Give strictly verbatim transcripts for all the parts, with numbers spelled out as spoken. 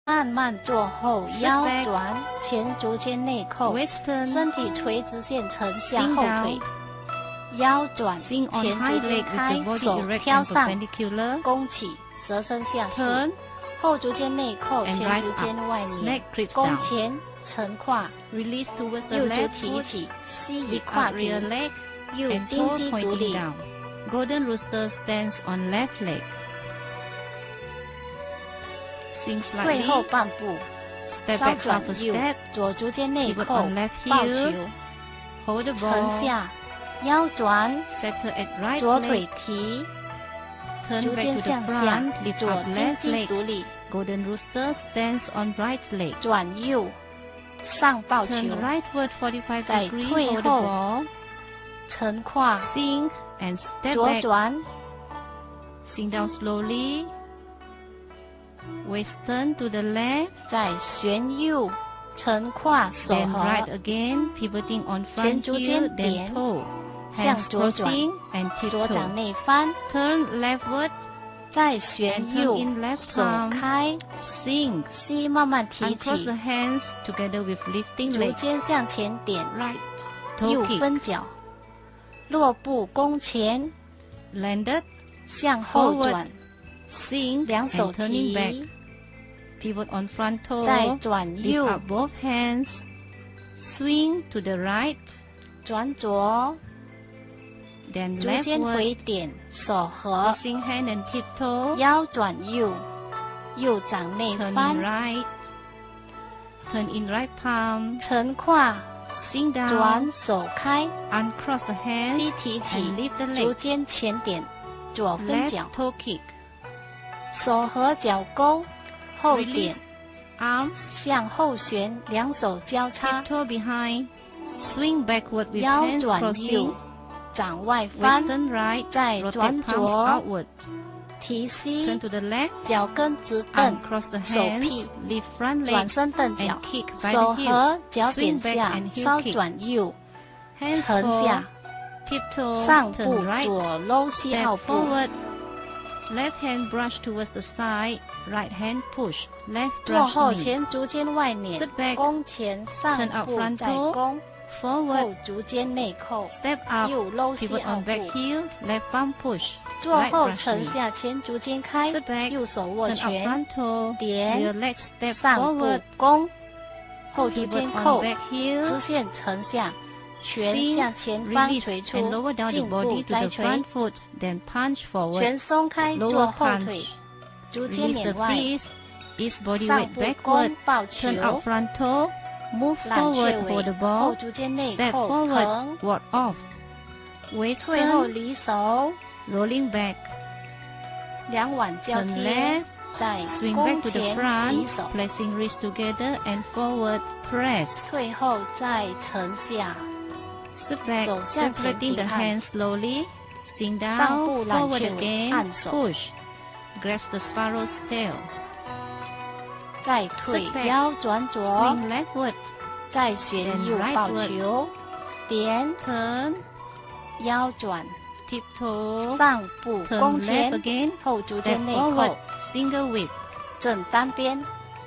慢慢坐后，腰转，前足尖内扣，身体垂直线呈向后腿，腰转，前足尖开，手挑上，弓起，蛇身向四，后足尖内扣，前足尖外捏，弓前沉胯，右足提起，膝以胯平，右金鸡独立。 Golden rooster stands on left leg. Sing 退 slightly. 后半步， Step 稍 back 转 half a 右 step. 左足尖内 Pivot 扣 on left 抱 heel. 球， Hold the 沉 ball. 下，腰转， Settle at right 左腿 leg. 提， Turn 足 back 尖 to the 向下 front. Lift 左 up 金 left 鸡 leg. 独立， Golden rooster stands on right leg. 转右，上抱球， Turn rightward forty-five 再 degree. 退 Hold the 后 ball. 沉胯， Sink and step 左 back. 转， Sink down slowly. Waist turn to the left. 再旋右，沉胯，手 Then 合， right again, pivoting on 前 front 足 heel, 尖 then 点， toe. 向 Hands 左转， crossing and 左掌 tiptoe. 内翻， Turn leftward, 再旋 and turn 右 in，left 手 palm. 开， Sink. 膝慢慢提 Uncross 起 the，hands together with lifting 足 leg. 尖向前点， Right 右 toe kick. 分脚，落步弓前， Landed. 向后 Forward 转， Sink 两手 and turning back. 提， Pivot on front 再 toe. 转 Lift 右， up both hands. Swing to the right. 转左， Then 足尖 leftward. 回点，手合， Pressing hand and tiptoe. 腰转右，右掌内 Turn 翻 in，right. Turn in right palm. 沉胯， Sink down. 转手开， Uncross the 膝 hands 提 and 起， lift the 足 leg. 尖前点，左分 Left 脚， toe kick. 手合脚勾，后点 Release arms. 向后旋，两手交叉， Tiptoe behind. Swing backward with 腰 hands 转 crossing. 右，掌外翻， Western right. 再 Rotate 转 palms 左， outward. 提 Turn 膝， to the left. 脚跟直蹬， Uncross the 手 hands. 臂 Lift front 转 leg. 身蹬脚 And，kick by 手 the 合 heel. 脚点 Swing back 下 and，heel 稍 kick. 转右， Hands 沉 forward. 下， Tiptoe. 上步 Turn right. 左搂膝 Step 后步， forward. Left hand brush towards the side. Right hand push. Left 坐 brush 后 knee. 前足尖外捻 Sit，back. 弓前上 Turn out 步 front 再 toe. 弓， Forward. 后足尖内扣， Step up. 右搂膝 Pivot 后 on back 步， heel. Left palm push. 坐 Right 后 brush 沉 knee. 下前足尖开 Sit，back. 右手握 Turn up 拳， front toe. 点 Rear leg step 上步 forward. 弓，后足 Pivot 尖 on 扣， back heel. 直线沉下，拳 Swing, 向前翻 Release 捶 and 出， lower down the 进步 body to 摘 the 捶 front，foot. Then punch forward. 拳松开， Lower 坐后腿 punch.， 足尖 Release the 捻外， fist. Ease body 上 weight 步 backward. 弓抱球， Turn out front toe. Move 揽雀 forward. 尾 Hold the， 后 ball. 足尖内 Step 扣 forward. 横， Ward off. Waist 退后 turn. 离手， Rolling back. 两腕交 Turn 贴 left.， 在 Swing 弓 back to the 前击 front. 手， Placing wrists together and forward. Press. 退后再沉下， Sit back. 手向前 Separating the 平按 hands slowly. Sink 上步 down. 揽 Forward 雀尾 again. 按手， Push. Grabs the sparrow's tail. 再退 Sit back 腰转左， Swing leftward. 再旋 Then 右 rightward 抱球，点 Turn. 腰转， Tiptoe. 上步 Turn 弓 left 前， again. 后足 Step 尖内 forward. 扣， Single whip. 正单边，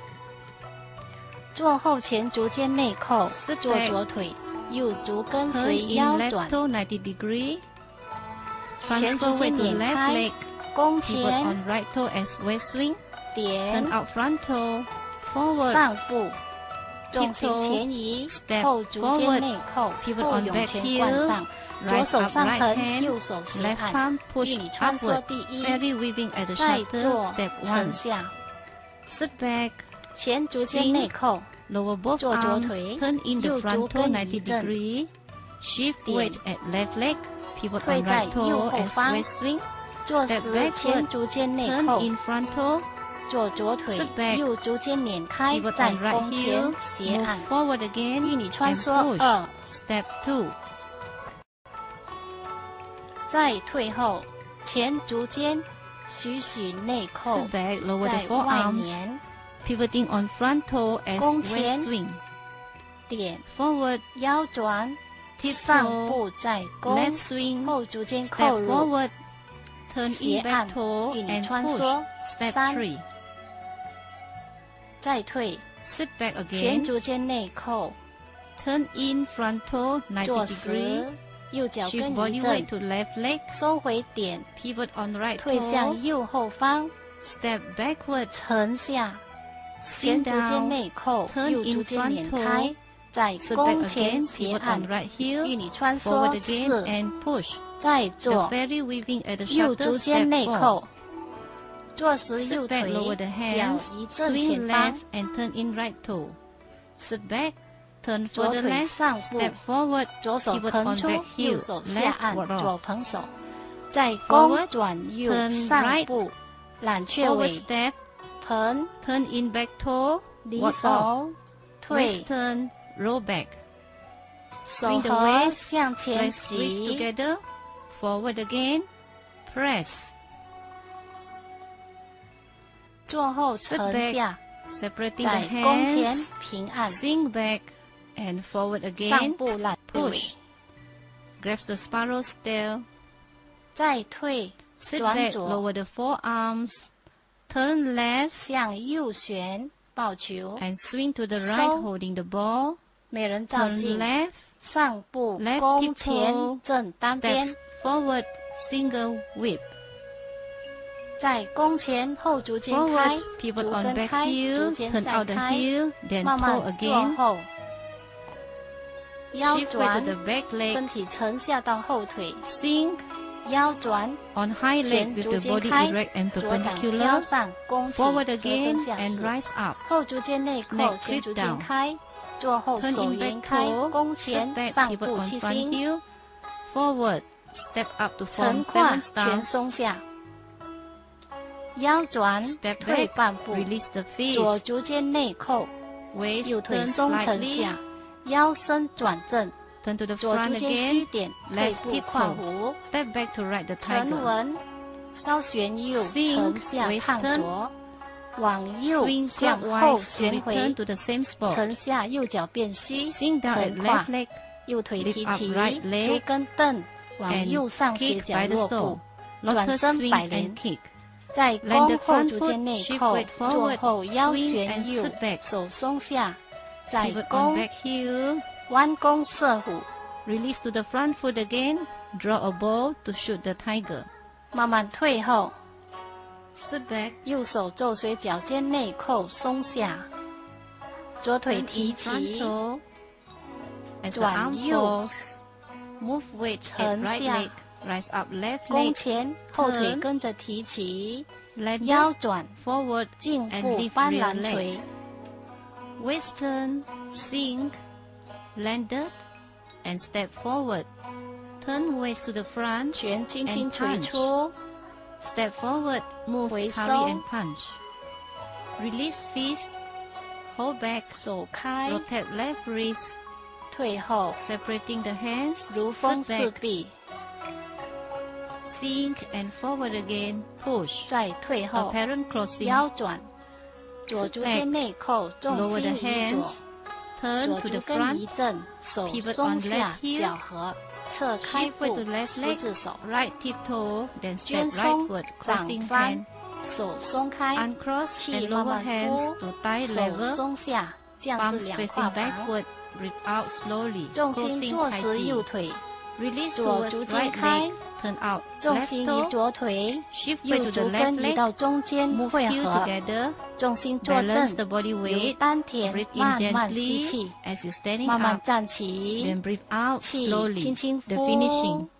坐后前足尖内扣， Sit 做 back. 左腿，右足跟 Turn 随 in 腰 left 转， toe ninety degree. 前 Transfer 足尖 weight to 捻 left 开 leg. 弓 Pivot 前 on right toe as waist swing. 点 Turn out front toe. Forward. 上步，重心 Tiptoe. 前移， Step 后足尖 forward. 内扣， Pivot 后 on 涌 back 拳 heel. 贯上，左 Rise 手 up 上 right 横， hand. 右手斜 Left 按， palm 玉 push 女穿梭 upward. 第一， Fairy weaving at the 再 shoulder. 做 Step 沉 one. 下， Sit back. 前足尖内扣， Lower both 做左 arms. 腿， Turn in the 右足 front toe 跟 ninety 移正， degree. Shift 点 weight at left leg. Pivot 退 on 在 right 右 toe 后 as 方 waist swing. 做 Step 时 backward. 前足尖内 Turn 扣， in front toe. 做左腿 Sit，back. 右足尖捻开， Pivot 在 on right 弓前 heel. 斜 Move 按， forward again. 玉女穿 and 梭 push. 二， Step two. 再退后，前足尖许许内扣 Sit，back. Lower the 在外 forearms. 捻， Pivoting on front toe as 弓前 waist swing. 点 Forward. 腰转， Tiptoe. 上步再弓， Left swing. 后足尖 Step 扣入， forward. Turn 斜 in 按 back toe 玉女 and 穿 push. 梭 Step 三 three. 再退 Sit back 前 again. 足尖内扣 Turn in front toe 坐 ninety 时 degree. 右脚 Shift 跟一 body 震 weight to left leg. 收回点 Pivot on right 退 toe. 向右后方 Step backward. 沉下前 Sink 足尖 down. 内扣 Turn 右 in 足尖 front 捻 toe. 开再 Sit 弓 back 前 again. 斜 Pivot 按 on right heel. 与你穿 Forward 梭 again 四 and push. 再 The 做 fairy weaving at the 右 shoulder. 足尖 Step 内 four. 扣做时 Sit 右 back, 腿 lower the 脚 hands, 一正 swing 前方 left and turn in right toe. Sit back, turn 左 further 腿 left, 上步 step forward, 左手 pivot 捧 on 出 back 右 heel, 手下 left 按 ward 左 off. 捧手再弓 Forward, 转右 turn 上 right, 步揽雀 forward 尾 step, 捧 turn in back toe, 离 ward off. 手退 Waist turn, roll back. 手 Swing the 和 waist, 向前 press wrists 挤 together, forward again, press. 坐后 Sit 沉 back, 下 separating 在 the 弓前 hands, 平按 sink back and forward 上 again, 步揽退尾 push. Grasp the spiral style. 再退 Sit 转 back, 左 lower the forearms. Turn left 向右旋抱球 and swing to the right, 收 holding the ball. 美人照 Turn 镜 left, 上步 left 弓前 tiptoe, 正单边 steps forward, single whip. 在弓前后足尖开 Forward, pivot 足 on 跟 back 开足 heel, 尖 turn 再 out the 开 heel, then 慢 toe 慢坐 again. 后腰 Shift weight 转 to the back leg. 身体沉下到后腿 Sink 腰转 on high leg 前 with 足 the 尖 body 开 erect and 左掌挑 perpendicular. 上弓起 Forward 蛇 again 身下 and 死 rise up. 后足尖内扣 Snake 前 grip 足尖 down. 开坐后 Turn 手 in 圆 back 开 toe, 弓 sit 前 back, 上 pivot 步 on 七 front 星 heel, forward, step up to 沉 form 胯 seven 全 stars, 松下腰转 step 退 back, 半步 release the 左 fist, 足尖内扣 waist 右腿 turn 松沉 slightly, 下腰身转正 turn to the 左足 front 尖虚 again, 点退 left 步跨 tiptoe, 弧 step back to right the 沉 tiger, 稳稍旋右 Sink, 沉下 waist 烫 turn 左往右 swing 向后 clockwise, 旋 return 回 to the same spot, 沉下右脚变虚 sink down at 沉胯 left leg, 右腿 lift 提 up 起 right leg 足跟蹬往 and 右上斜 kick 脚 by the 落 sole, 步转 lotus 身 swing 百 and 连 kick. 在 Land 弓 the 后 front 足 foot, 尖内 shift 扣 weight 坐 forward, 后腰 swing 旋 and 右 sit back. 手松下在 Pivot on 弓 back heel, 弯弓射虎 release to the front foot again, draw a bow to shoot the tiger. 慢慢退后 Sit back, 右手肘随脚尖内扣松下左腿 turn 提 in front 起 toe. As the 转 arm 右 falls, move weight at 沉 right 下 leg, rise up left 弓 leg, 前后腿 turn 跟着提起 land 腰转 forward, 颈 and 部 lift 翻 rear 篮 leg. 捶 waist turn, sink, landed, and step forward. Turn waist to the front, 拳轻轻 and 捶 punch. 出 Step forward, move, 回 parry 收 and punch. Release fist, hold back, 手开 rotate left wrist, 退后 separating the hands, 如风 sit 似 back, 壁 sink and forward again, push. 再退后 Apparent crossing, 腰转左 Sit 足尖 back, 内扣重 lower the 心移左 hands, turn 左 to 足 the 跟一 front, 震手 pivot 松 on 下 left heel, 脚合侧开 shift weight 步 to left 十 leg, 字手 right tiptoe, then step 肩松 rightward, 掌 crossing 翻 hand, 手松开 uncross 气 and 慢 lower 慢 hands 呼 to thigh 手 level, 松下降 palms 至两 facing 胯旁 backward, breathe out slowly, 重心 closing 坐 tai 时右 chi. 腿 Release 左 towards 足尖 right 开 leg, turn out 重 left 心移 toe, 左腿 shift 右 weight to 足 the 跟 left 移到 leg, 中间 move 汇 heel 合 together, 重心坐 balance 正 the body 由 weight, 丹田 breathe in 慢慢吸 gently 气 as you standing 慢慢 up, 站起 then breathe out 气 slowly. 轻轻 The 呼 finishing.